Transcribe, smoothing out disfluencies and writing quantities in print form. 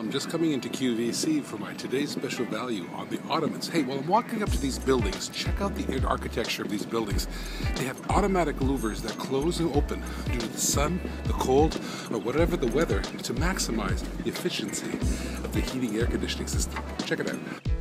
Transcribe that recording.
I'm just coming into QVC for my today's special value on the ottomans. Hey, while I'm walking up to these buildings, check out the architecture of these buildings. They have automatic louvers that close and open due to the sun, the cold, or whatever the weather to maximize the efficiency of the heating air conditioning system. Check it out.